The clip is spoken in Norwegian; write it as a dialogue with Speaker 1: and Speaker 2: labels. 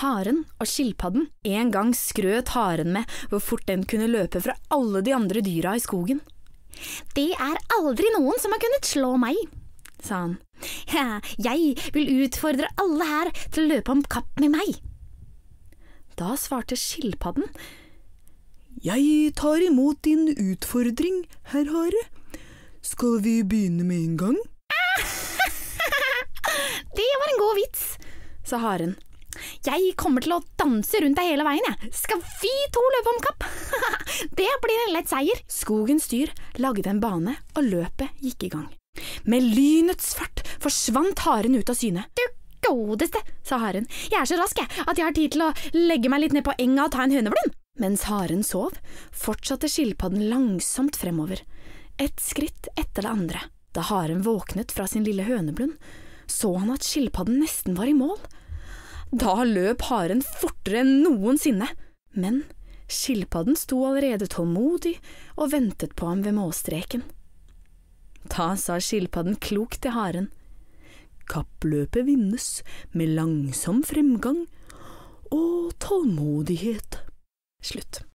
Speaker 1: Haren og skilpadden. En gang skrøt haren med hvor fort den kunne løpe fra alle de andre dyra i skogen. «Det aldri noen som har kunnet slå meg», sa han. «Ja, jeg vil utfordre alle her til å løpe om kapp med meg.» Da svarte skilpadden.
Speaker 2: «Jeg tar imot din utfordring, herr hare. Skal vi begynne med en gang?»
Speaker 1: «Det var en god vits», sa haren. «Jeg kommer til å danse rundt deg hele veien, jeg. Skal vi to løpe om kapp?» «Det blir en lett seier.» Skogens dyr lagde en bane, og løpet gikk i gang. Med lynets fart forsvant haren ut av syne. «Du godeste», sa haren. «Jeg så rask at jeg har tid til å legge meg litt ned på enga og ta en høneblund.» Mens haren sov, fortsatte skilpadden langsomt fremover, et skritt etter det andre. Da haren våknet fra sin lille høneblund, så han at skilpadden nesten var i mål. Da løp haren fortere enn noensinne, men skilpadden sto allerede tålmodig og ventet på ham ved målstreken. Da sa skilpadden klokt til haren: «Kappløpet vinnes med langsom fremgang og tålmodighet.» Slutt.